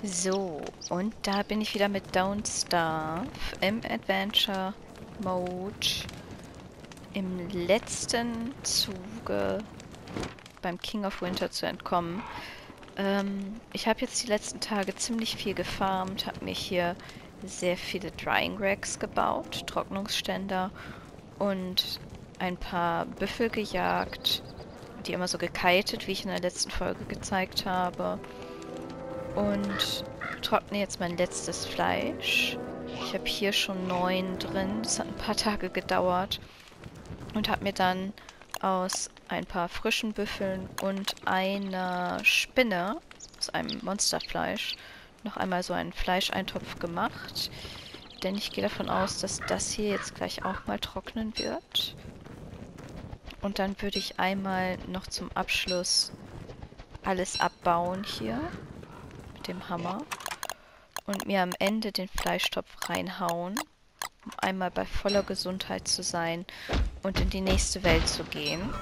So, und da bin ich wieder mit Don't Starve im Adventure Mode im letzten Zuge beim King of Winter zu entkommen. Ich habe jetzt die letzten Tage ziemlich viel gefarmt, habe mir hier sehr viele Drying Racks gebaut, Trocknungsständer und ein paar Büffel gejagt, die immer so gekitet, wie ich in der letzten Folge gezeigt habe. Und trockne jetzt mein letztes Fleisch. Ich habe hier schon 9 drin. Das hat ein paar Tage gedauert. Und habe mir dann aus ein paar frischen Büffeln und einer Spinne aus einem Monsterfleisch noch einmal so einen Fleischeintopf gemacht. Denn ich gehe davon aus, dass das hier jetzt gleich auch mal trocknen wird. Und dann würde ich einmal noch zum Abschluss alles abbauen hier mit dem Hammer und mir am Ende den Fleischtopf reinhauen, um einmal bei voller Gesundheit zu sein und in die nächste Welt zu gehen.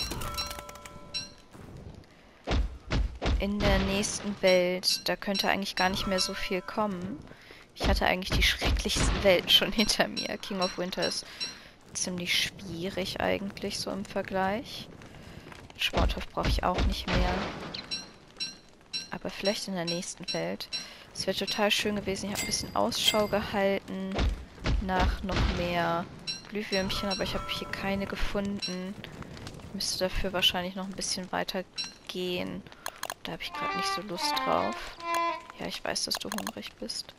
In der nächsten Welt, da könnte eigentlich gar nicht mehr so viel kommen. Ich hatte eigentlich die schrecklichsten Welten schon hinter mir. King of Winter ist ziemlich schwierig eigentlich so im Vergleich. Sporthof brauche ich auch nicht mehr. Aber vielleicht in der nächsten Welt. Es wäre total schön gewesen. Ich habe ein bisschen Ausschau gehalten nach noch mehr Glühwürmchen, aber ich habe hier keine gefunden. Ich müsste dafür wahrscheinlich noch ein bisschen weiter gehen. Da habe ich gerade nicht so Lust drauf. Ja, ich weiß, dass du hungrig bist.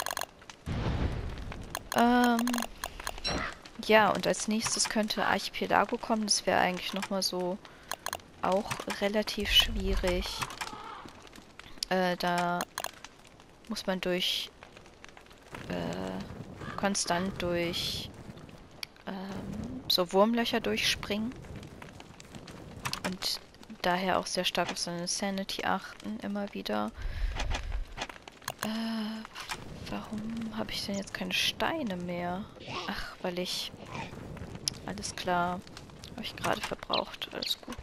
Ja, und als nächstes könnte Archipelago kommen. Das wäre eigentlich nochmal so auch relativ schwierig. Da muss man konstant durch so Wurmlöcher durchspringen. Und daher auch sehr stark auf seine Sanity achten, immer wieder. Warum habe ich denn jetzt keine Steine mehr? Ach, weil ich... Alles klar. Habe ich gerade verbraucht. Alles gut.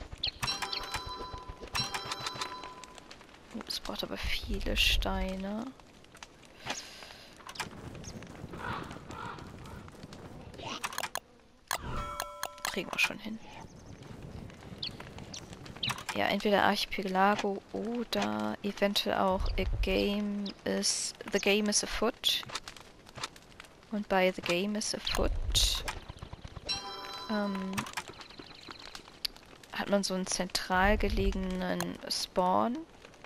Es braucht aber viele Steine. Kriegen wir schon hin. Ja, entweder Archipelago oder eventuell auch The Game is afoot. Und bei The Game is afoot hat man so einen zentral gelegenen Spawn.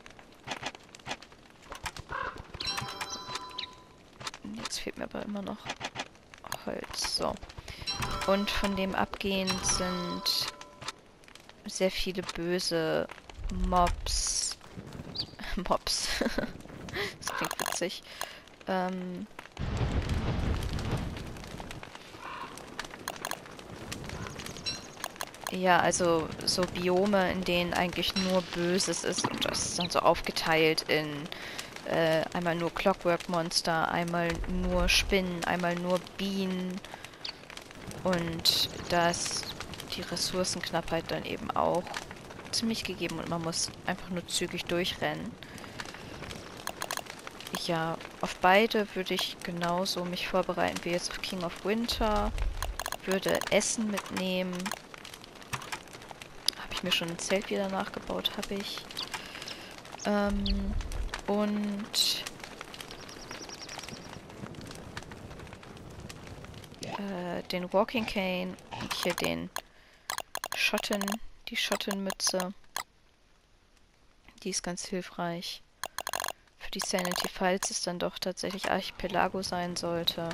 Jetzt fehlt mir aber immer noch Holz. So. Und von dem abgehend sind sehr viele böse Mobs. Mobs. Das klingt witzig. Ja, also so Biome, in denen eigentlich nur Böses ist und das ist dann so aufgeteilt in einmal nur Clockwork-Monster, einmal nur Spinnen, einmal nur Bienen und da ist die Ressourcenknappheit dann eben auch ziemlich gegeben und man muss einfach nur zügig durchrennen. Ja, auf beide würde ich genauso mich vorbereiten wie jetzt auf King of Winter, würde Essen mitnehmen. Habe ich mir schon ein Zelt wieder nachgebaut, habe ich. Und den Walking Cane und hier den die Schottenmütze. Die ist ganz hilfreich. Für die Sanity, falls es dann doch tatsächlich Archipelago sein sollte.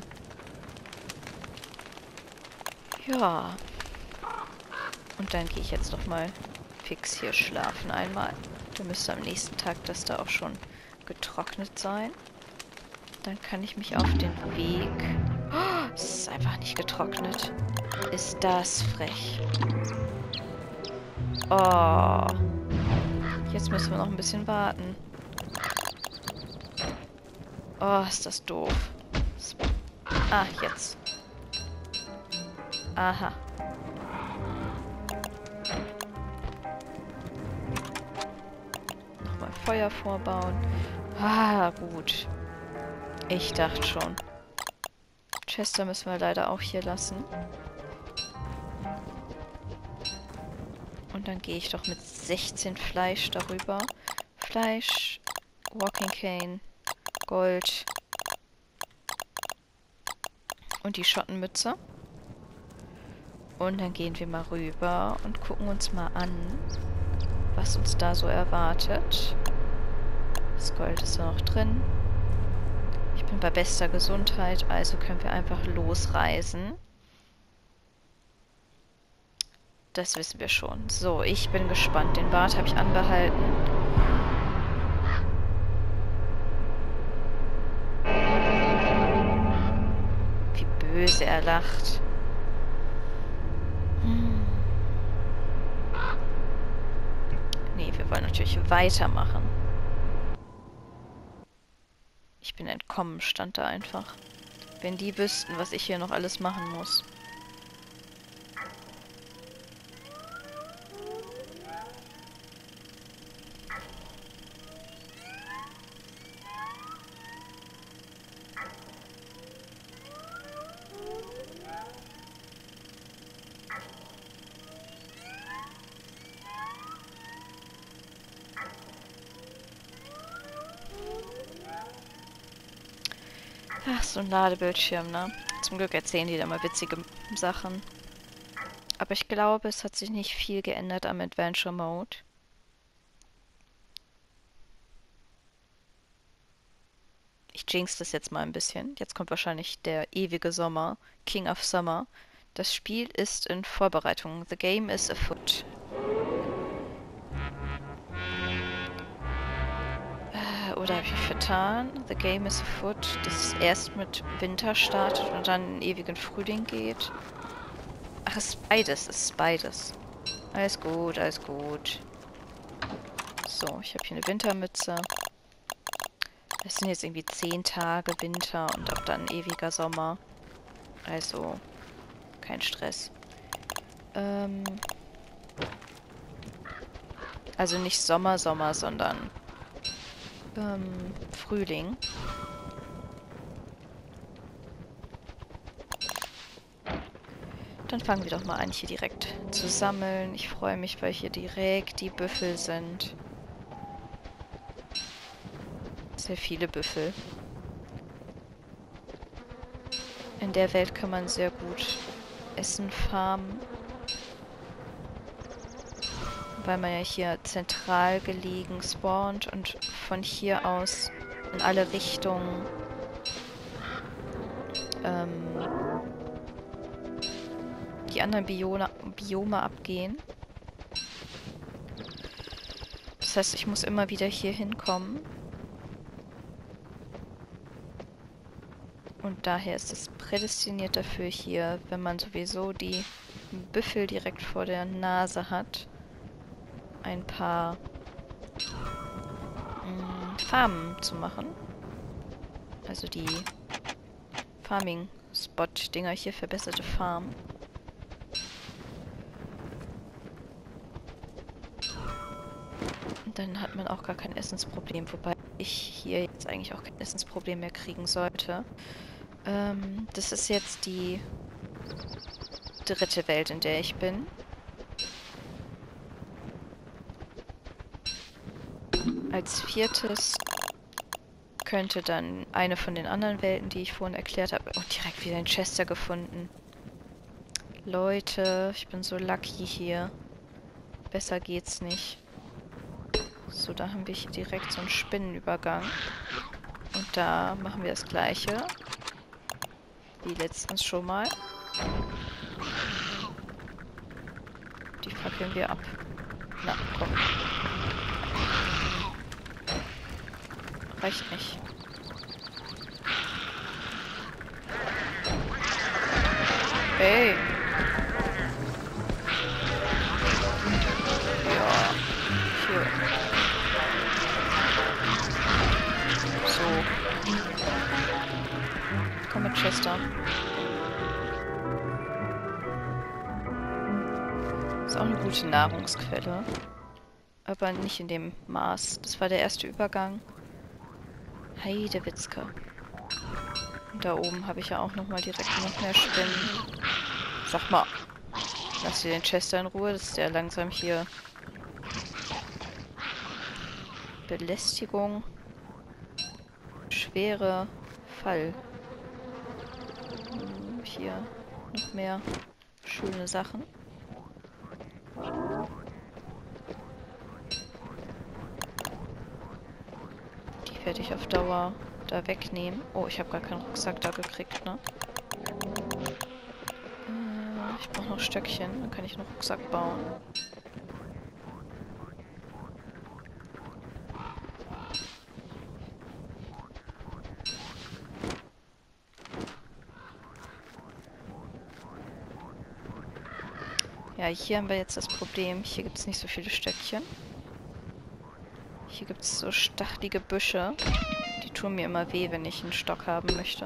Ja. Und dann gehe ich jetzt noch mal fix hier schlafen einmal. Dann müsste am nächsten Tag das da auch schon getrocknet sein. Dann kann ich mich auf den Weg... Oh, es ist einfach nicht getrocknet. Ist das frech. Oh. Jetzt müssen wir noch ein bisschen warten. Oh, ist das doof. Ah, jetzt. Aha. Nochmal Feuer vorbauen. Ah, gut. Ich dachte schon. Chester müssen wir leider auch hier lassen. Und dann gehe ich doch mit 16 Fleisch darüber. Fleisch, Walking Cane, Gold und die Schottenmütze. Und dann gehen wir mal rüber und gucken uns mal an, was uns da so erwartet. Das Gold ist da noch drin. Ich bin bei bester Gesundheit, also können wir einfach losreisen. Das wissen wir schon. So, ich bin gespannt. Den Bart habe ich anbehalten. Wie böse er lacht. Nee, wir wollen natürlich weitermachen. Ich bin entkommen, stand da einfach. Wenn die wüssten, was ich hier noch alles machen muss. Ach, so ein Ladebildschirm, ne? Zum Glück erzählen die da mal witzige Sachen. Aber ich glaube, es hat sich nicht viel geändert am Adventure Mode. Ich jinx das jetzt mal ein bisschen. Jetzt kommt wahrscheinlich der ewige Sommer. King of Summer. Das Spiel ist in Vorbereitung. The game is afoot. Oder habe ich vertan? The game is afoot. Dass es erst mit Winter startet und dann in ewigen Frühling geht. Ach, es ist beides. Es ist beides. Alles gut, alles gut. So, ich habe hier eine Wintermütze. Es sind jetzt irgendwie 10 Tage Winter und ab dann ewiger Sommer. Also, kein Stress. Also nicht Sommer, sondern Frühling. Dann fangen wir doch mal an, hier direkt zu sammeln. Ich freue mich, weil hier direkt die Büffel sind. Sehr viele Büffel. In der Welt kann man sehr gut Essen farmen. Weil man ja hier zentral gelegen spawnt und von hier aus in alle Richtungen die anderen Biome abgehen. Das heißt, ich muss immer wieder hier hinkommen. Und daher ist es prädestiniert dafür hier, wenn man sowieso die Büffel direkt vor der Nase hat, ein paar Farmen zu machen. Also die Farming-Spot-Dinger hier, verbesserte Farm. Und dann hat man auch gar kein Essensproblem, wobei ich hier jetzt eigentlich auch kein Essensproblem mehr kriegen sollte. Das ist jetzt die 3. Welt, in der ich bin. Als 4. könnte dann eine von den anderen Welten, die ich vorhin erklärt habe... Oh, direkt wieder einen Chester gefunden. Leute, ich bin so lucky hier. Besser geht's nicht. So, da haben wir hier direkt so einen Spinnenübergang. Und da machen wir das Gleiche. Wie letztens schon mal. Die fackeln wir ab. Na, komm. Reicht nicht. Hey. Ja. Hier. So. Komm mit Chester. Ist auch eine gute Nahrungsquelle. aber nicht in dem Maß. Das war der erste Übergang. Heidewitzka. Und da oben habe ich ja auch nochmal direkt noch mehr Spinnen. Sag mal, lass dir den Chester in Ruhe, das ist ja langsam hier Belästigung. Schwere Fall. Hier noch mehr schöne Sachen. Die werde ich auf Dauer da wegnehmen. Oh, ich habe gar keinen Rucksack da gekriegt, ne? Ich brauche noch Stöckchen, dann kann ich einen Rucksack bauen. Ja, hier haben wir jetzt das Problem. Hier gibt es nicht so viele Stöckchen. Hier gibt es so stachelige Büsche. Die tun mir immer weh, wenn ich einen Stock haben möchte.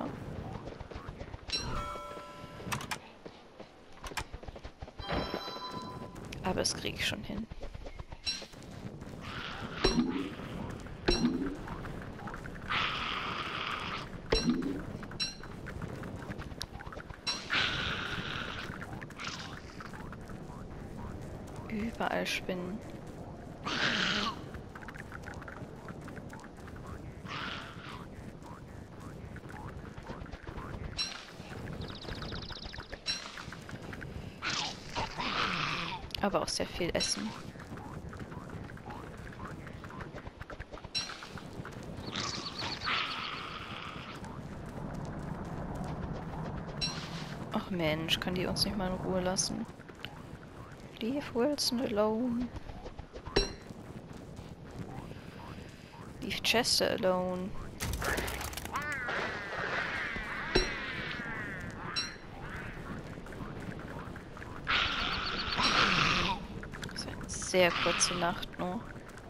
Aber das kriege ich schon hin. Überall Spinnen. Aber auch sehr viel Essen. Ach Mensch, kann die uns nicht mal in Ruhe lassen? Leave Wilson alone. Leave Chester alone. Das ist eine sehr kurze Nacht nur.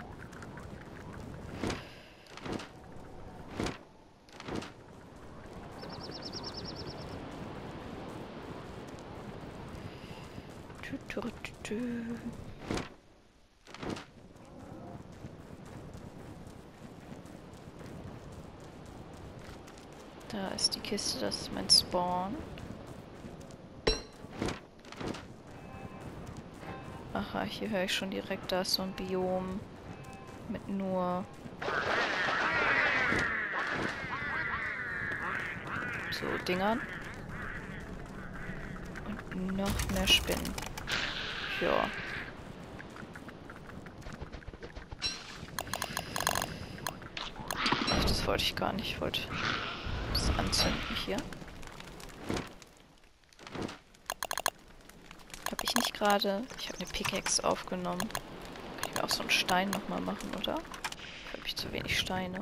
Da ist die Kiste, das ist mein Spawn. Aha, hier höre ich schon direkt, da ist so ein Biom mit nur so Dingern. Und noch mehr Spinnen. Ja. Ach, das wollte ich gar nicht. Ich wollte das anzünden hier. Habe ich nicht gerade... Ich habe eine Pickaxe aufgenommen. Kann ich mir auch so einen Stein nochmal machen, oder? Habe ich zu wenig Steine.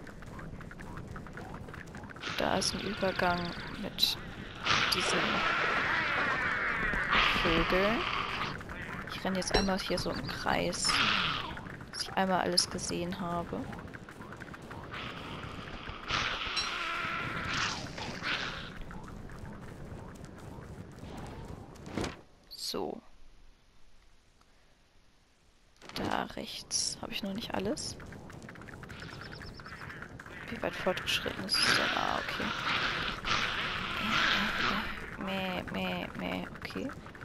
Da ist ein Übergang mit diesen Vögeln. Ich renne jetzt einmal hier so im Kreis, dass ich einmal alles gesehen habe. So. Da rechts habe ich noch nicht alles. Wie weit fortgeschritten ist es denn? Ah, okay. Okay.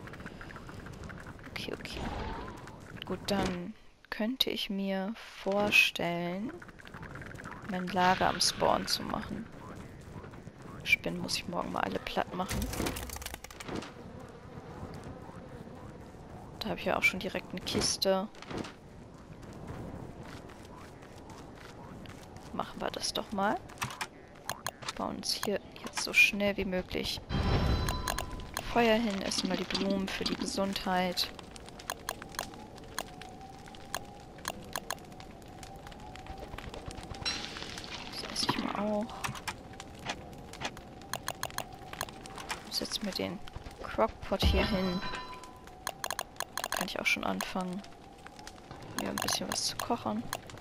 Okay. Gut, dann könnte ich mir vorstellen, mein Lager am Spawn zu machen. Spinnen muss ich morgen mal alle platt machen. Da habe ich ja auch schon direkt eine Kiste. Machen wir das doch mal. Bauen uns hier jetzt so schnell wie möglich Feuer hin. Essen mal die Blumen für die Gesundheit. Das esse ich mal auch. Setze mir den Crockpot hier hin. Da kann ich auch schon anfangen, mir ein bisschen was zu kochen.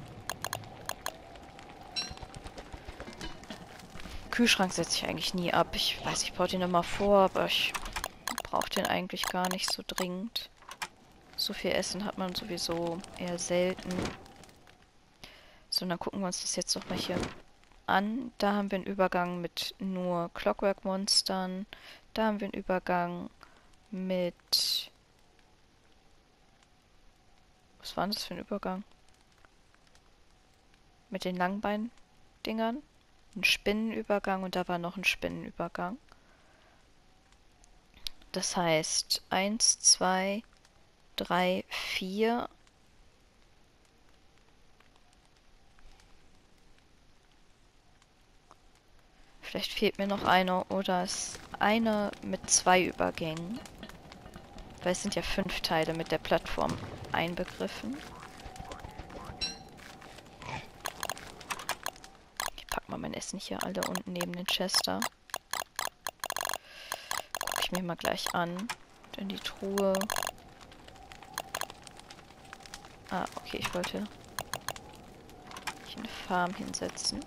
Kühlschrank setze ich eigentlich nie ab. Ich weiß, ich baue den immer vor, aber ich brauche den eigentlich gar nicht so dringend. So viel Essen hat man sowieso eher selten. So, dann gucken wir uns das jetzt noch mal hier an. Da haben wir einen Übergang mit nur Clockwork-Monstern. Da haben wir einen Übergang mit... Was war denn das für ein Übergang? Mit den Langbein-Dingern. Ein Spinnenübergang und da war noch ein Spinnenübergang. Das heißt 1, 2, 3, 4. Vielleicht fehlt mir noch einer oder ist eine mit 2 Übergängen. Weil es sind ja 5 Teile mit der Plattform einbegriffen. Ich pack mal mein Essen hier alle unten neben den Chester. Guck ich mir mal gleich an. In die Truhe. Ah, okay, ich wollte hier eine Farm hinsetzen.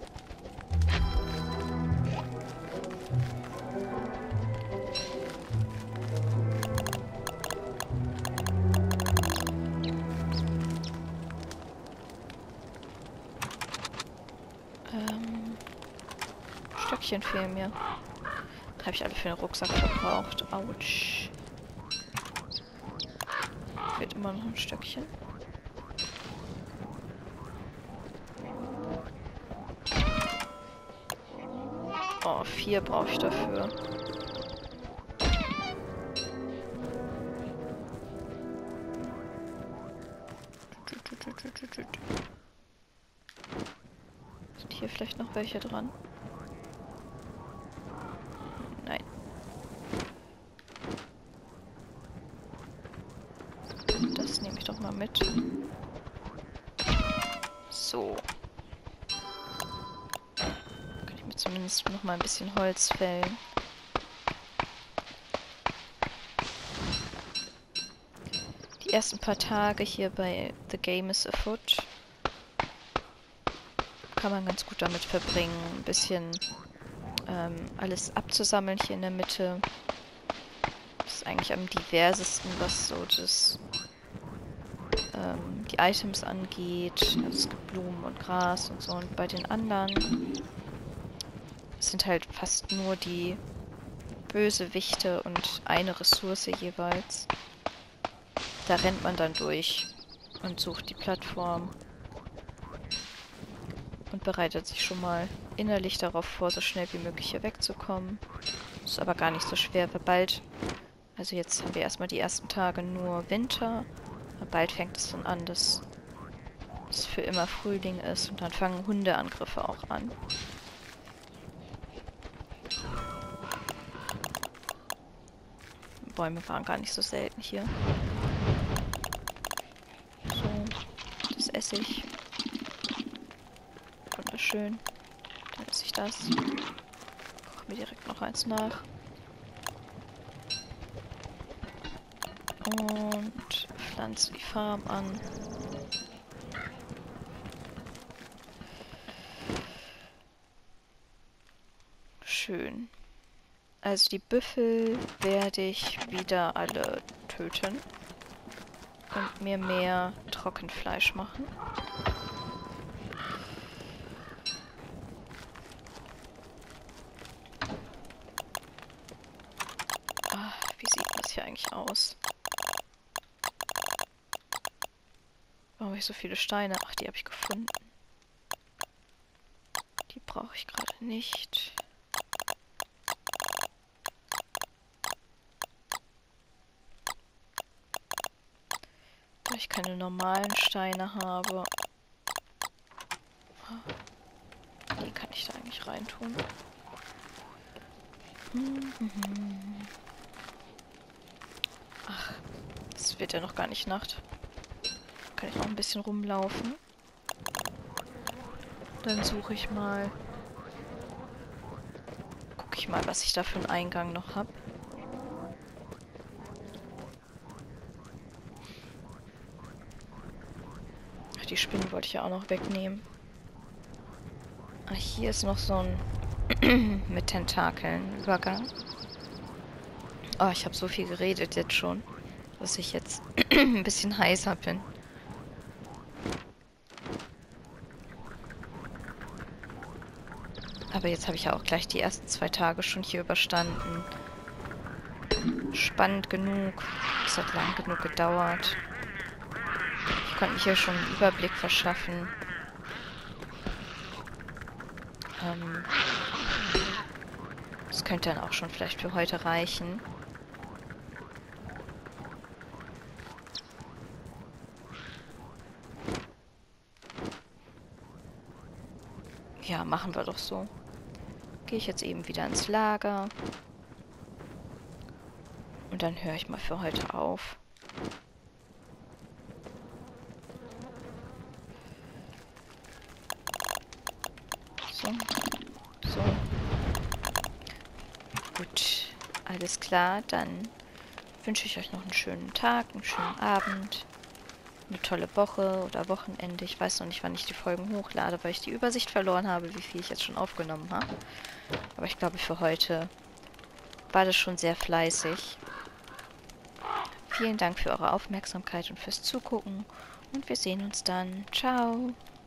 Stöckchen fehlen mir. Habe ich alle für den Rucksack verbraucht. Autsch. Fehlt immer noch ein Stöckchen. Oh, 4 brauche ich dafür. Sind hier vielleicht noch welche dran? Nein. Das nehme ich doch mal mit. So. Kann ich mir zumindest noch mal ein bisschen Holz fällen. Die ersten paar Tage hier bei The Game is Afoot kann man ganz gut damit verbringen, ein bisschen alles abzusammeln hier in der Mitte. Das ist eigentlich am diversesten, was so die Items angeht. Also es gibt Blumen und Gras und so. Und bei den anderen sind halt fast nur die Bösewichte und eine Ressource jeweils. Da rennt man dann durch und sucht die Plattform und bereitet sich schon mal innerlich darauf vor, so schnell wie möglich hier wegzukommen. Ist aber gar nicht so schwer, weil bald, also jetzt haben wir erstmal die ersten Tage nur Winter, aber bald fängt es dann an, dass es für immer Frühling ist und dann fangen Hundeangriffe auch an. Bäume waren gar nicht so selten hier. So, das esse ich. Wunderschön. Dann esse ich das. Koche mir direkt noch eins nach. Und pflanze die Farm an. Schön. Also die Büffel werde ich wieder alle töten. Und mir mehr Trockenfleisch machen. Ah, wie sieht das hier eigentlich aus? Warum habe ich so viele Steine? Ach, die habe ich gefunden. Die brauche ich gerade nicht. Weil ich keine normalen Steine habe. Die kann ich da eigentlich reintun. Ach, es wird ja noch gar nicht Nacht. Kann ich noch ein bisschen rumlaufen. Dann suche ich mal. Gucke ich mal, was ich da für einen Eingang noch habe. Ach, die Spinnen wollte ich ja auch noch wegnehmen. Ah, hier ist noch so ein mit Tentakeln Übergang. Oh, ich habe so viel geredet jetzt schon. dass ich jetzt ein bisschen heißer bin. Aber jetzt habe ich ja auch gleich die ersten 2 Tage schon hier überstanden. Spannend genug. Es hat lang genug gedauert. Ich konnte mir hier schon einen Überblick verschaffen. Das könnte dann auch schon vielleicht für heute reichen. Ja, machen wir doch so. Gehe ich jetzt eben wieder ins Lager. Und dann höre ich mal für heute auf. So. So. Gut. Alles klar. Dann wünsche ich euch noch einen schönen Tag, einen schönen Abend, eine tolle Woche oder Wochenende. Ich weiß noch nicht, wann ich die Folgen hochlade, weil ich die Übersicht verloren habe, wie viel ich jetzt schon aufgenommen habe. Aber ich glaube, für heute war das schon sehr fleißig. Vielen Dank für eure Aufmerksamkeit und fürs Zugucken. Und wir sehen uns dann. Ciao.